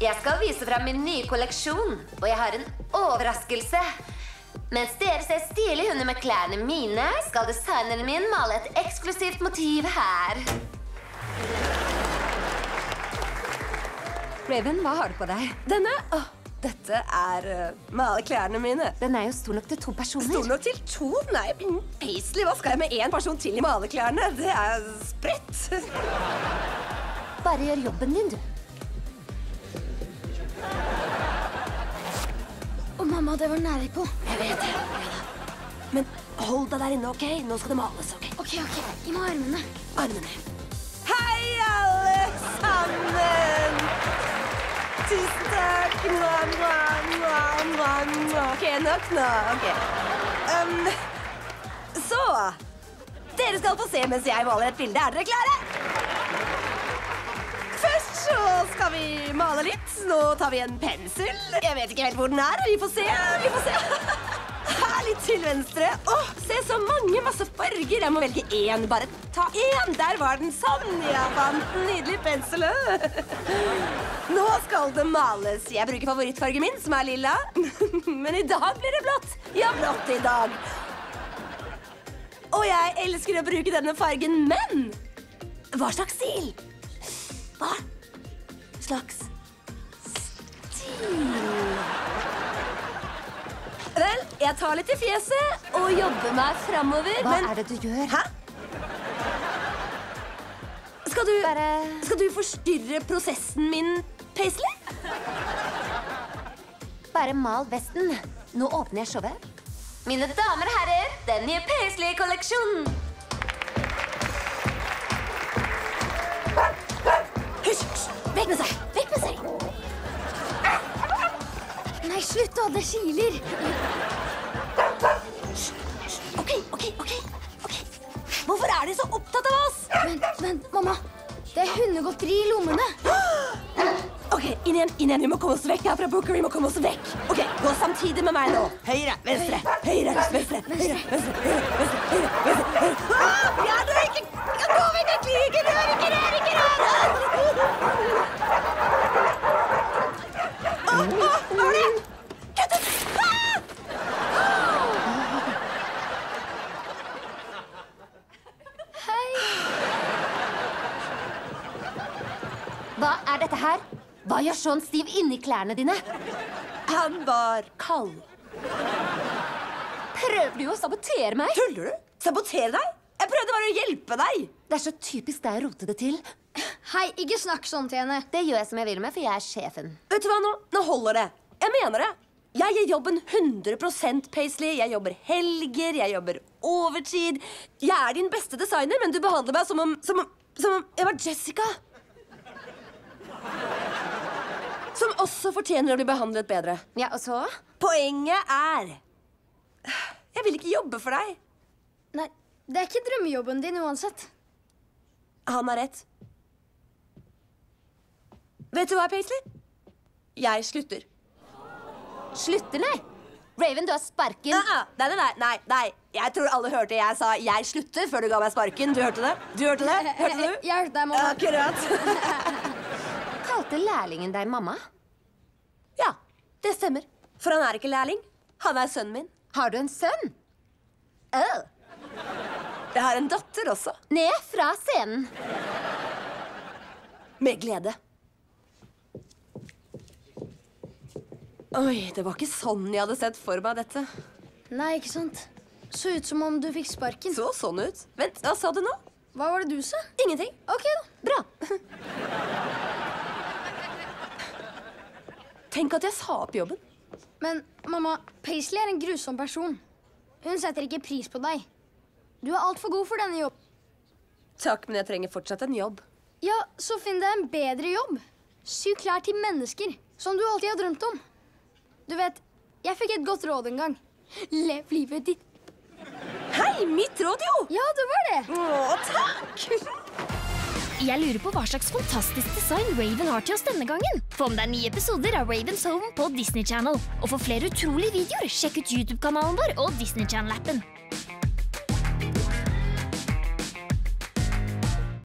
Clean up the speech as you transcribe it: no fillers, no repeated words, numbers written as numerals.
Jeg skal vise frem min nye kolleksjon, og jeg har en overraskelse. Mens dere ser stilige hunder med klærne mine, skal designeren min male et eksklusivt motiv her. Raven, hva har du på deg? Dette male klærne mine. Den er jo stor nok til 2 personer. Stor nok til 2? Nei, Paisley, hva skal jeg med 1 person til i maleklærne? Det er spredt. Bare gjør jobben din, du. Mamma, det var nære på. Jeg vet det. Men hold deg der inne, ok? Nå skal det males, ok? Ok, gi meg armene. Armene. Hei, alle sammen! Tusen takk. Ok, nok nå. Ok. Så, dere skal få se mens jeg maler et bilde. Er dere klare? Først så skal vi male litt. Nå tar vi en pensel. Jeg vet ikke helt hvor den er. Vi får se. Her litt til venstre. Se så masse farger. Jeg må velge 1. Bare ta 1. Der var den. Sånn, jeg fant en nydelig pensel. Nå skal det males. Jeg bruker favorittfargen min, som er lilla. Men i dag blir det blått. Ja, blått i dag. Og jeg elsker å bruke denne fargen, men hva slags stil? Hva slags stil? Vel, jeg tar litt i fjeset og jobber meg fremover. Hva er det du gjør? Hæ? Skal du forstyrre prosessen min, Paisley? Bare mal vesten. Nå åpner jeg showet. Mine damer og herrer, den nye Paisley-kolleksjonen. Vekk med seg! Nei, slutt da, det kiler. Ok. Hvorfor er de så opptatt av oss? Vent, mamma. Det er hundegodteri i lommene. Ok, inn igjen. Vi må komme oss vekk her fra Booker. Vi må komme oss vekk. Ok, gå samtidig med meg nå. Høyre, venstre. Venstre. Ja, du er ikke... Gå vekk, ikke rør. Hva er det? Kutt ut! Hva er dette her? Hva gjør sånn stiv inni klærne dine? Han var kald. Prøver du å sabotere meg? Tuller du? Sabotere deg? Jeg prøvde bare å hjelpe deg. Det er så typisk deg å rote det til. Hei, ikke snakk sånn til henne. Det gjør jeg som jeg vil med, for jeg er sjefen. Vet du hva nå? Nå holder det. Jeg mener det. Jeg gjør jobben 100%, Paisley. Jeg jobber helger, jeg jobber overtid. Jeg er din beste designer, men du behandler meg som om jeg var Jessica. Som også fortjener å bli behandlet bedre. Ja, og så? Poenget er... Jeg vil ikke jobbe for deg. Nei, det er ikke drømmejobben din uansett. Han har rett. Vet du hva, Paisley? Jeg slutter. Slutter, nei? Raven, du har sparken. Nei. Jeg tror alle hørte jeg sa jeg slutter før du ga meg sparken. Du hørte det? Hørte du? Jeg hørte deg, mamma. Akkurat. Kalte lærlingen deg mamma? Ja, det stemmer. For han er ikke lærling. Han er sønnen min. Har du en sønn? Jeg har en datter også. Ned fra scenen. Med glede. Oi, det var ikke sånn jeg hadde sett for meg dette. Nei, ikke sant. Så ut som om du fikk sparken. Så sånn ut. Vent, hva sa du nå? Hva var det du sa? Ingenting. Ok da. Bra. Tenk at jeg sa opp jobben. Men mamma, Paisley er en grusom person. Hun setter ikke pris på deg. Du er alt for god for denne jobb. Takk, men jeg trenger fortsatt en jobb. Ja, så finn deg en bedre jobb. Sy klær til mennesker, som du alltid har drømt om. Du vet, jeg fikk et godt råd en gang. Lev livet ditt. Hei, mitt råd jo! Ja, det var det. Takk! Jeg lurer på hva slags fantastisk design Raven har til oss denne gangen. Få med deg nye episoder av Raven's Home på Disney Channel. Og for flere utrolige videoer, sjekk ut YouTube-kanalen vår og Disney Channel-appen.